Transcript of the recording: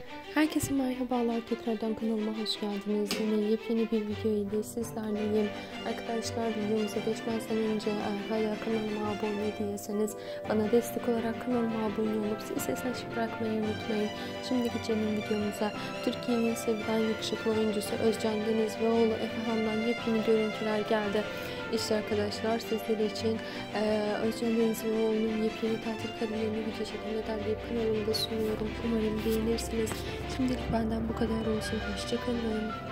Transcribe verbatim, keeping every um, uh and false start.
Herkese merhabalar, tekrardan kanalıma hoş geldiniz. Yine yepyeni bir video ile sizlerleyim. Arkadaşlar, videomuza geçmezden önce eğer hala kanalıma abone değilseniz bana destek olarak kanalıma abone olup zil sesini açık bırakmayı unutmayın. Şimdi geçelim videomuza. Türkiye'nin sevilen yakışıklı oyuncusu Özcan Deniz ve oğlu Efehan'dan yepyeni görüntüler geldi. İşte arkadaşlar, sizler için e, Özcan Deniz ve oğlunun yepyeni tatil karelerini video şeklinde derleyip kanalımda sunuyorum. Umarım beğenirsiniz. Şimdilik benden bu kadar olsun. Hoşçakalın.